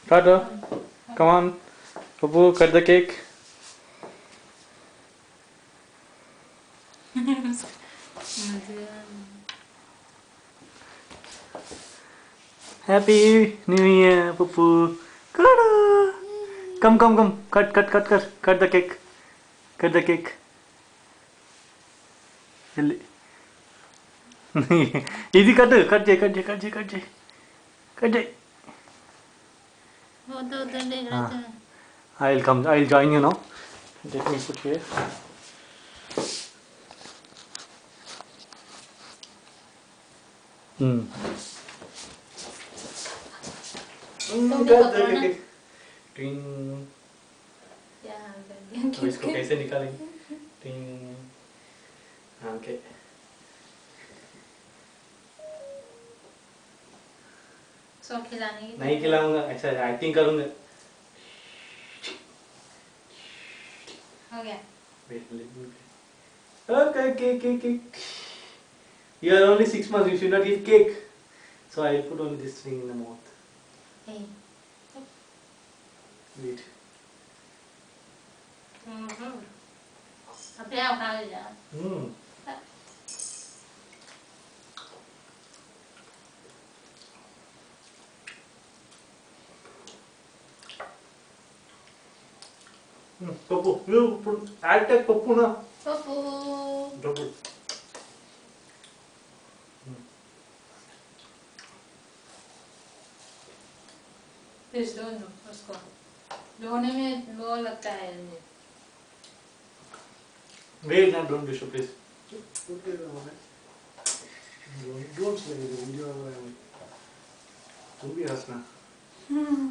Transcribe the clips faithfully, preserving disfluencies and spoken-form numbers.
Tata, come on. Poppu, cut the cake. Happy New Year, Poppu. Tada! Come, come, come. Cut, cut, cut, cut. Cut the cake. Cut the cake. Easy cut, cut, cut, cut, cut, cut, cut, cut. Ah, I'll come. I'll join you now. Let me put here. Hmm. cut the cake. Ting. अब इसको कैसे निकालेंगे? टिंग. Okay. सो खिलाने की नहीं खिलाऊंगा, ऐसा एक्टिंग करूंगा. हो गया. Wait, let me. Okay, cake, cake, cake. You are only six months. You should not eat cake. So I will put only this thing in the mouth. Hey. Wait. हम्म. अब क्या खा ले जा. Hmm. Hmm. Poppu, you put add that Poppu na. Poppu. Poppu. फिर दो दो उसको. धोने में वो लगता है. Wait, now don't be so please. Okay, don't don't say the video. Don't be hasna. Hmm.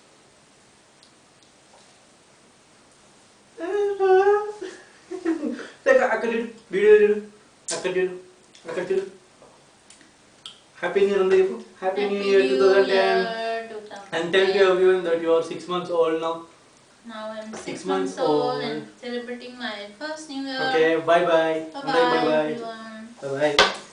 Take a cut video. A cut video. A cut video. Happy New Year, Happy New Year twenty ten. And tell you everyone that you are six months old now. Now I'm six, Six months, months old old. and celebrating my first New Year. Okay, bye bye. Bye Bye bye, bye. everyone. Bye bye.